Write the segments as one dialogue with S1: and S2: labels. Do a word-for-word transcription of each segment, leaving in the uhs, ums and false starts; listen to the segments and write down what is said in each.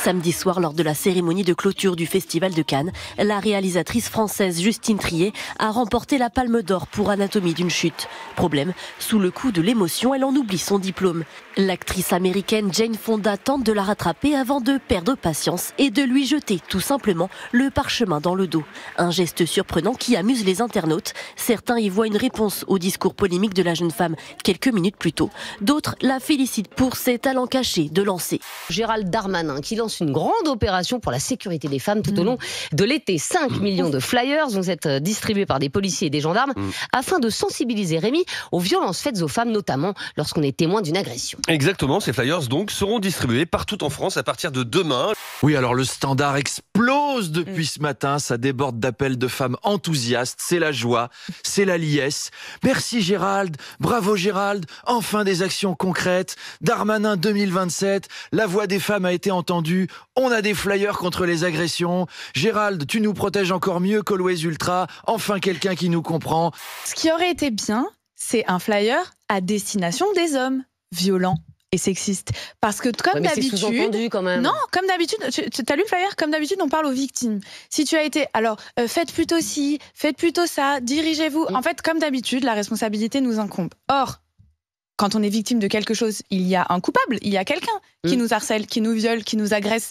S1: Samedi soir, lors de la cérémonie de clôture du Festival de Cannes, la réalisatrice française Justine Triet a remporté la Palme d'Or pour Anatomie d'une chute. Problème, sous le coup de l'émotion, elle en oublie son diplôme. L'actrice américaine Jane Fonda tente de la rattraper avant de perdre patience et de lui jeter tout simplement le parchemin dans le dos. Un geste surprenant qui amuse les internautes. Certains y voient une réponse au discours polémique de la jeune femme quelques minutes plus tôt. D'autres la félicitent pour ses talents cachés de lancer.
S2: Gérald Darmanin qui lance une grande opération pour la sécurité des femmes tout au long de l'été. cinq millions de flyers vont être distribués par des policiers et des gendarmes mmh. afin de sensibiliser Rémi aux violences faites aux femmes, notamment lorsqu'on est témoin d'une agression.
S3: Exactement, ces flyers donc seront distribués partout en France à partir de demain.
S4: Oui, alors le Standard explose depuis mmh. ce matin, ça déborde d'appels de femmes enthousiastes, c'est la joie, c'est la liesse. Merci Gérald, bravo Gérald, enfin des actions concrètes. Darmanin deux mille vingt-sept, la voix des femmes a été entendue, on a des flyers contre les agressions. Gérald, tu nous protèges encore mieux qu'Always Ultra, enfin quelqu'un qui nous comprend.
S5: Ce qui aurait été bien, c'est un flyer à destination des hommes violents et sexistes. Parce que comme
S2: ouais,
S5: d'habitude...
S2: quand même.
S5: Non, comme d'habitude, tu, tu as lu le flyer, comme d'habitude, on parle aux victimes. Si tu as été... Alors, euh, faites plutôt ci, faites plutôt ça, dirigez-vous. Mm. En fait, comme d'habitude, la responsabilité nous incombe. Or, quand on est victime de quelque chose, il y a un coupable, il y a quelqu'un qui mm. nous harcèle, qui nous viole, qui nous agresse.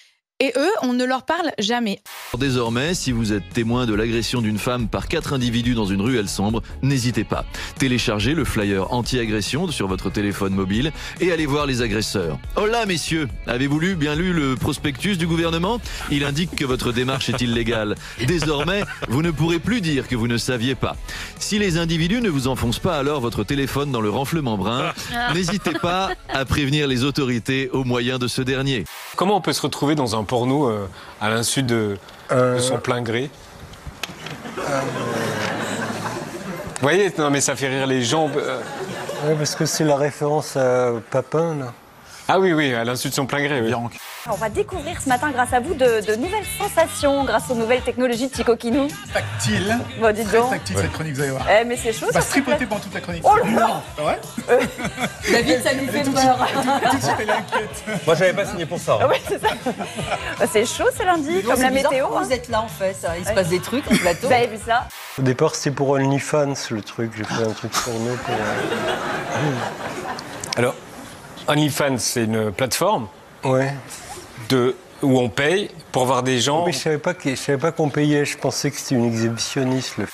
S5: Et eux, on ne leur parle jamais.
S4: Désormais, si vous êtes témoin de l'agression d'une femme par quatre individus dans une ruelle sombre, n'hésitez pas. Téléchargez le flyer anti-agression sur votre téléphone mobile et allez voir les agresseurs. Oh là, messieurs, avez-vous lu, bien lu le prospectus du gouvernement ? Il indique que votre démarche est illégale. Désormais, vous ne pourrez plus dire que vous ne saviez pas. Si les individus ne vous enfoncent pas alors votre téléphone dans le renflement brun, n'hésitez pas à prévenir les autorités au moyen de ce dernier.
S6: Comment on peut se retrouver dans un porno euh, à l'insu de, euh... de son plein gré euh... Vous voyez, non mais ça fait rire les gens. Euh...
S7: Oui, parce que c'est la référence à Papin, là.
S6: Ah oui, oui, à l'insu de son plein gré, oui.
S8: On va découvrir ce matin, grâce à vous, de, de nouvelles sensations, grâce aux nouvelles technologies de Chico Kinou.
S9: Tactile.
S8: Bon, dites donc.
S9: Très tactile, ouais. Cette chronique, vous allez voir.
S8: Eh, mais c'est chaud,
S9: on va
S8: ça.
S9: se tripoter pendant toute la chronique.
S8: Oh là là.
S9: Ouais.
S8: euh, David, ça nous fait peur.
S9: Tout de suite, elle est inquiète.
S10: Moi, j'avais pas signé pour ça.
S8: Ah ouais, c'est ça. Bah, c'est chaud, ce lundi, comme la météo.
S11: Hein. Vous êtes là, en fait. Il se ouais. passe des trucs au plateau.
S8: Vous avez vu ça?
S7: Au départ, c'était pour OnlyFans, le truc. J'ai fait un truc pour nous. Pour...
S6: Alors, OnlyFans, c'est une plateforme.
S7: Ouais.
S6: De, où on paye pour voir des gens...
S7: Mais je savais pas que, je savais pas qu'on payait, je pensais que c'était une exhibitionniste. Le...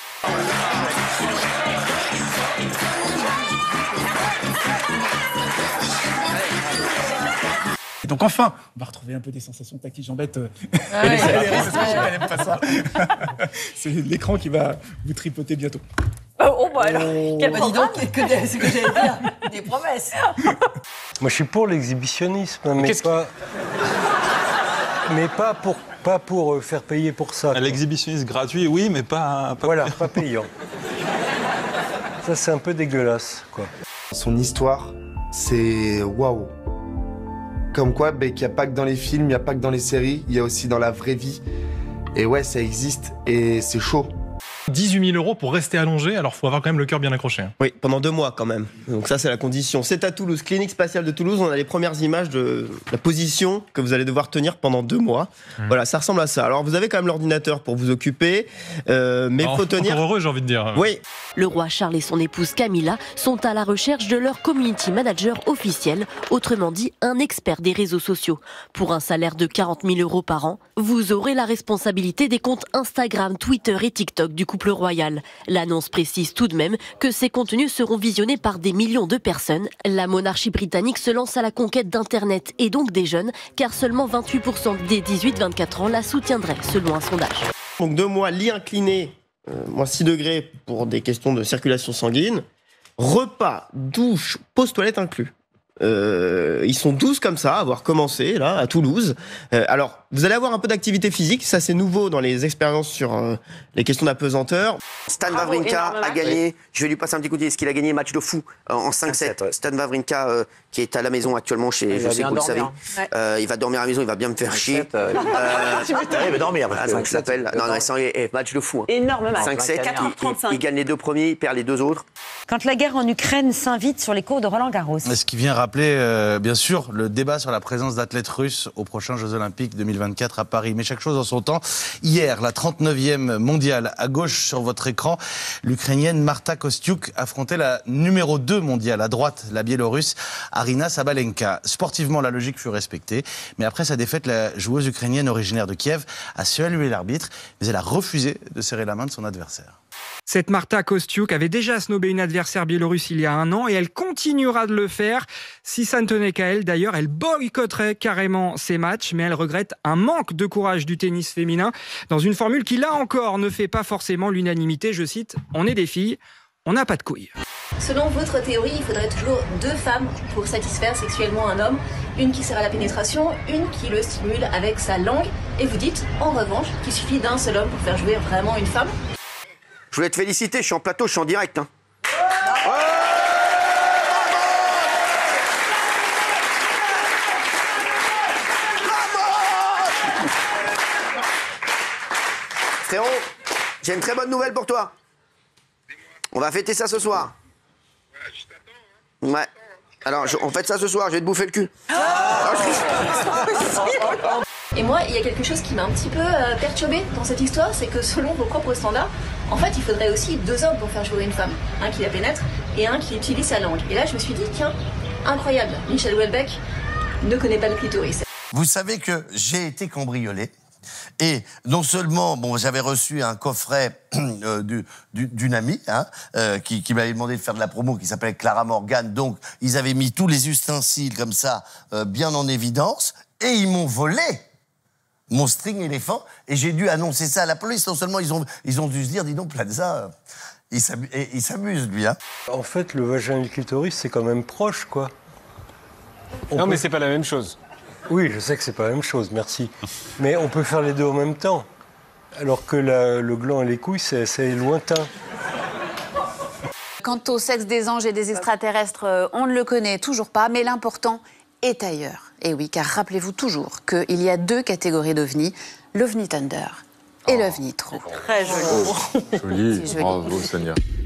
S9: Et donc enfin, on va retrouver un peu des sensations tactiles. J'embête. Euh...
S11: Ah ouais,
S9: elle n'aime pas ça. C'est l'écran qui va vous tripoter bientôt.
S8: Oh, oh bah alors,
S11: oh,
S8: quel
S11: bah dis donc, que des, ce que j'allais dire, des promesses.
S7: Moi, je suis pour l'exhibitionnisme, mais, mais pas... mais pas pour, pas pour faire payer pour ça.
S10: L'exhibitionnisme gratuit, oui, mais pas... pas
S7: voilà, pas payant. Ça, c'est un peu dégueulasse, quoi.
S12: Son histoire, c'est waouh. Comme quoi, ben, qu'il n'y a pas que dans les films, il n'y a pas que dans les séries, il y a aussi dans la vraie vie. Et ouais, ça existe, et c'est chaud.
S13: dix-huit mille euros pour rester allongé, alors il faut avoir quand même le cœur bien accroché. Hein.
S14: Oui, pendant deux mois quand même. Donc ça, c'est la condition. C'est à Toulouse, clinique spatiale de Toulouse. On a les premières images de la position que vous allez devoir tenir pendant deux mois. Mmh. Voilà, ça ressemble à ça. Alors vous avez quand même l'ordinateur pour vous occuper, euh, mais il faut tenir...
S13: Encore heureux, j'ai envie de dire.
S14: Oui.
S1: Le roi Charles et son épouse Camilla sont à la recherche de leur community manager officiel, autrement dit un expert des réseaux sociaux. Pour un salaire de quarante mille euros par an, vous aurez la responsabilité des comptes Instagram, Twitter et TikTok du couple royal. L'annonce précise tout de même que ces contenus seront visionnés par des millions de personnes. La monarchie britannique se lance à la conquête d'Internet et donc des jeunes, car seulement vingt-huit pour cent des dix-huit vingt-quatre ans la soutiendraient, selon un sondage.
S14: Donc deux mois, lit incliné, euh, moins six degrés pour des questions de circulation sanguine. Repas, douche, pause toilette inclus. Euh, ils sont douze comme ça à avoir commencé là à Toulouse. Euh, alors vous allez avoir un peu d'activité physique, ça c'est nouveau dans les expériences sur euh, les questions d'apesanteur.
S15: Stan Wawrinka a gagné, je vais lui passer un petit coup de pied, parce qu'il a gagné match de fou euh, en cinq sept. Ouais. Stan Wawrinka euh, qui est à la maison actuellement chez, il je sais que vous le savez. Ouais. Euh, il va dormir à la maison, il va bien me faire chier. Euh, euh, il va dormir. Voilà, ça s'appelle. Non, non, c'est un match de fou. Hein.
S8: Énorme match.
S15: cinq sept, il, il, il gagne les deux premiers, il perd les deux autres.
S16: quand la guerre en Ukraine s'invite sur les cours de Roland-Garros.
S17: Ce qui vient rappeler, euh, bien sûr, le débat sur la présence d'athlètes russes aux prochains Jeux Olympiques deux mille vingt-quatre à Paris. Mais chaque chose en son temps. Hier, la trente-neuvième mondiale, à gauche sur votre écran, l'Ukrainienne Marta Kostyuk affrontait la numéro deux mondiale, à droite, la Biélorusse Arina Sabalenka. Sportivement, la logique fut respectée. Mais après sa défaite, la joueuse ukrainienne originaire de Kiev a salué l'arbitre, mais elle a refusé de serrer la main de son adversaire.
S18: Cette Marta Kostyuk avait déjà snobé une adversaire biélorusse il y a un an et elle continuera de le faire. Si ça ne tenait qu'à elle, d'ailleurs, elle boycotterait carrément ces matchs, mais elle regrette un manque de courage du tennis féminin dans une formule qui, là encore, ne fait pas forcément l'unanimité. Je cite, « On est des filles, on n'a pas de couilles ».
S19: Selon votre théorie, il faudrait toujours deux femmes pour satisfaire sexuellement un homme. Une qui sert à la pénétration, une qui le stimule avec sa langue. Et vous dites, en revanche, qu'il suffit d'un seul homme pour faire jouer vraiment une femme.
S15: Je voulais te féliciter, je suis en plateau, je suis en direct. Hein. Frérot, j'ai une très bonne nouvelle pour toi. On va fêter ça ce soir. Ouais. Alors, je, on fête ça ce soir, je vais te bouffer le cul.
S19: Et moi, il y a quelque chose qui m'a un petit peu euh, perturbée dans cette histoire, c'est que selon vos propres standards, en fait, il faudrait aussi deux hommes pour faire jouer une femme. Un qui la pénètre et un qui utilise sa langue. Et là, je me suis dit, tiens, incroyable, Michel Houellebecq ne connaît pas le clitoris.
S20: Vous savez que j'ai été cambriolé. Et non seulement, bon, j'avais reçu un coffret euh, du, du, d'une amie hein, euh, qui, qui m'avait demandé de faire de la promo, qui s'appelait Clara Morgan. Donc, ils avaient mis tous les ustensiles comme ça, euh, bien en évidence, et ils m'ont volé mon string éléphant. Et j'ai dû annoncer ça à la police. Non seulement ils ont, ils ont dû se dire, dis donc, Plaza, il s'amuse, il s'amuse lui. Hein.
S7: En fait, le vagin et le clitoris, c'est quand même proche, quoi. On
S6: non,
S7: peut...
S6: mais c'est pas la même chose.
S7: Oui, je sais que c'est pas la même chose, merci. Mais on peut faire les deux en même temps. Alors que la, le gland et les couilles, c'est, c'est lointain.
S21: Quant au sexe des anges et des extraterrestres, on ne le connaît toujours pas, mais l'important est ailleurs. Et oui, car rappelez-vous toujours qu'il y a deux catégories d'ovnis, l'ovni Thunder et oh. l'ovni True.
S16: Très joli.
S22: Oh, joli,
S21: joli.
S22: Bravo Sonia.